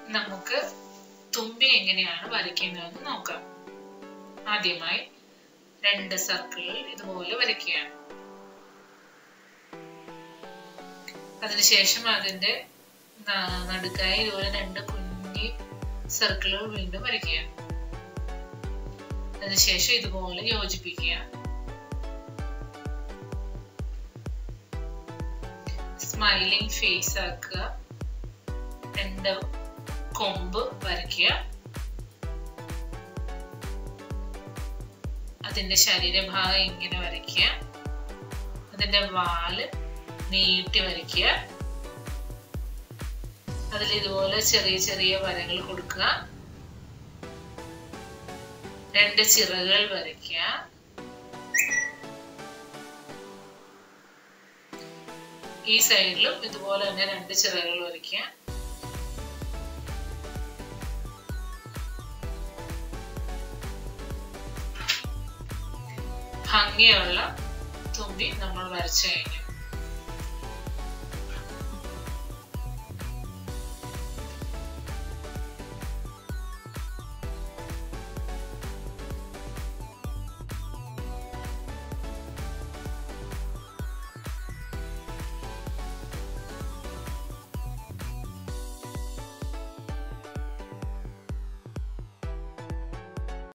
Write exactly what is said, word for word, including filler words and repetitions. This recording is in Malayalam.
നമുക്ക് തുമ്പി എങ്ങനെയാണ് വരയ്ക്കുന്നതെന്ന് നോക്കാം. ആദ്യമായി രണ്ട് സർക്കിളുകൾ ഇതുപോലെ വരയ്ക്കുകയാണ്. അതിനുശേഷം അതിന്റെ നടുക്കായി ഇതുപോലെ രണ്ട് കുഞ്ഞി സർക്കിളുകൾ വീണ്ടും വരയ്ക്കുക. അതിനുശേഷം ഇതുപോലെ യോജിപ്പിക്കുക. സ്മൈലിംഗ് ഫേസ് ആക്കുക. രണ്ട് കൊമ്പ് വരയ്ക്കുക. അതിന്റെ ശരീരഭാഗം ഇങ്ങനെ വരയ്ക്കുക. അതിന്റെ വാല് നീട്ടി വരയ്ക്കുക. അതിൽ ഇതുപോലെ ചെറിയ ചെറിയ വരകൾ കൊടുക്കുക. രണ്ട് ചിറകുകൾ വരയ്ക്കുക. ഈ സൈഡിലും ഇതുപോലെ തന്നെ രണ്ട് ചിറകുകൾ വരയ്ക്കുക. ഭംഗിയുള്ള തുമ്പി നമ്മൾ വരച്ചു കഴിഞ്ഞു.